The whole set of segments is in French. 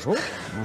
Bonjour.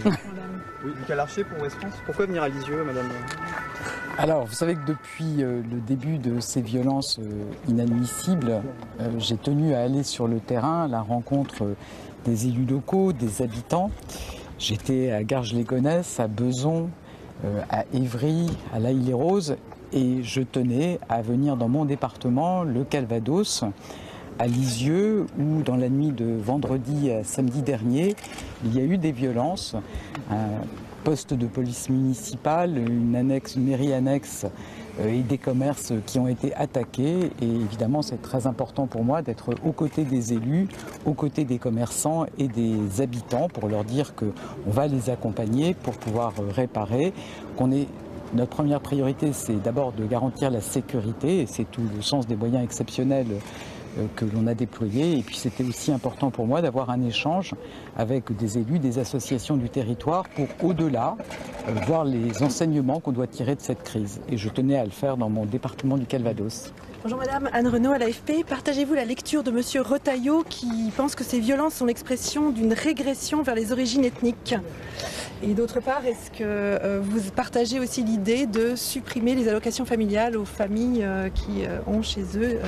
Oui, Michael Archer pour Ouest France. Pourquoi venir à Lisieux, madame? Alors, vous savez que depuis le début de ces violences inadmissibles, j'ai tenu à aller sur le terrain à la rencontre des élus locaux, des habitants. J'étais à Garges-les-Gonesse, à Besançon, à Évry, à l'Haÿ-les-Roses, et je tenais à venir dans mon département, le Calvados, à Lisieux, où dans la nuit de vendredi à samedi dernier, il y a eu des violences. Un poste de police municipale, une mairie annexe et des commerces qui ont été attaqués. Et évidemment, c'est très important pour moi d'être aux côtés des élus, aux côtés des commerçants et des habitants pour leur dire qu'on va les accompagner pour pouvoir réparer, Notre première priorité, c'est d'abord de garantir la sécurité, et c'est tout le sens des moyens exceptionnels que l'on a déployés. Et puis c'était aussi important pour moi d'avoir un échange avec des élus, des associations du territoire pour au-delà voir les enseignements qu'on doit tirer de cette crise. Et je tenais à le faire dans mon département du Calvados. Bonjour madame, Anne Renaud à l'AFP. Partagez-vous la lecture de monsieur Retailleau qui pense que ces violences sont l'expression d'une régression vers les origines ethniques? Et d'autre part, est-ce que vous partagez aussi l'idée de supprimer les allocations familiales aux familles qui ont chez eux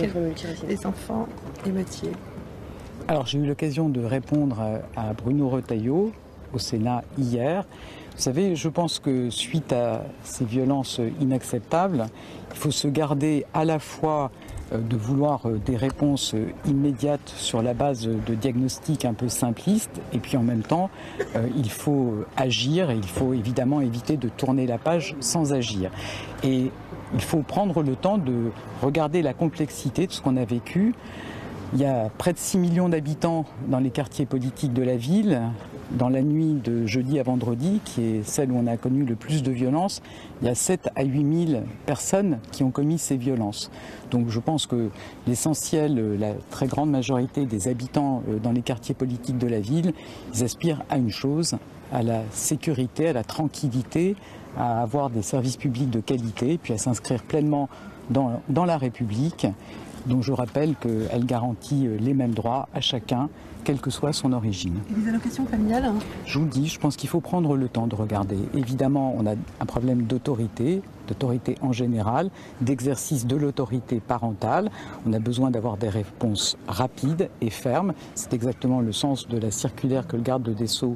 des enfants émeutiers? Alors j'ai eu l'occasion de répondre à Bruno Retailleau au Sénat hier. Vous savez, je pense que suite à ces violences inacceptables, il faut se garder à la fois de vouloir des réponses immédiates sur la base de diagnostics un peu simplistes, et puis en même temps, il faut agir, et il faut évidemment éviter de tourner la page sans agir. Et il faut prendre le temps de regarder la complexité de ce qu'on a vécu. Il y a près de 6 millions d'habitants dans les quartiers politiques de la ville. Dans la nuit de jeudi à vendredi, qui est celle où on a connu le plus de violences, il y a 7 à 8 000 personnes qui ont commis ces violences. Donc je pense que l'essentiel, la très grande majorité des habitants dans les quartiers politiques de la ville, ils aspirent à une chose, à la sécurité, à la tranquillité, à avoir des services publics de qualité, puis à s'inscrire pleinement dans la République, dont je rappelle qu'elle garantit les mêmes droits à chacun, quelle que soit son origine. Et les allocations familiales? Je vous le dis, je pense qu'il faut prendre le temps de regarder. Évidemment, on a un problème d'autorité en général, d'exercice de l'autorité parentale. On a besoin d'avoir des réponses rapides et fermes. C'est exactement le sens de la circulaire que le garde des Sceaux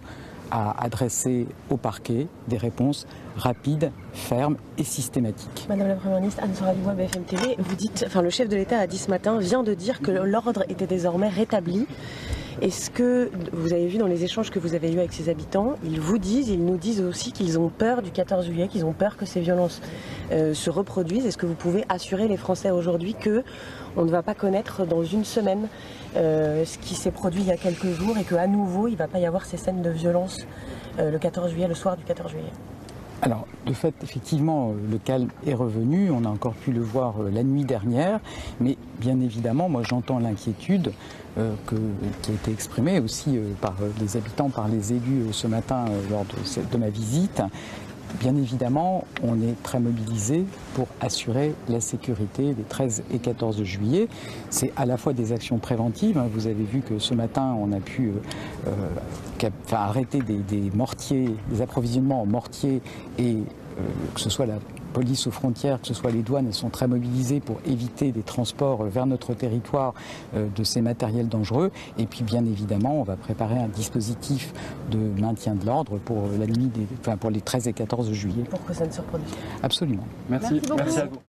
a adressé au parquet, des réponses rapides, fermes et systématiques. Madame la Première ministre, Anne-Sophie Dubois, BFM TV, le chef de l'État a dit ce matin, vient de dire que l'ordre était désormais rétabli. Est-ce que vous avez vu dans les échanges que vous avez eus avec ces habitants, ils nous disent aussi qu'ils ont peur du 14 juillet, qu'ils ont peur que ces violences se reproduisent? Est-ce que vous pouvez assurer les Français aujourd'hui qu'on ne va pas connaître dans une semaine ce qui s'est produit il y a quelques jours, et qu'à nouveau il ne va pas y avoir ces scènes de violence le 14 juillet, le soir du 14 juillet? Alors, de fait, effectivement, le calme est revenu. On a encore pu le voir la nuit dernière. Mais bien évidemment, moi, j'entends l'inquiétude qui a été exprimée aussi par les habitants, par les élus ce matin lors de ma visite. Bien évidemment, on est très mobilisé pour assurer la sécurité des 13 et 14 juillet. C'est à la fois des actions préventives. Vous avez vu que ce matin, on a pu arrêter des mortiers, des approvisionnements en mortiers, et que ce soit la police aux frontières, que ce soit les douanes, elles sont très mobilisées pour éviter des transports vers notre territoire de ces matériels dangereux. Et puis bien évidemment, on va préparer un dispositif de maintien de l'ordre pour la nuit pour les 13 et 14 juillet. Pour que ça ne se reproduise pas. Absolument. Merci à vous.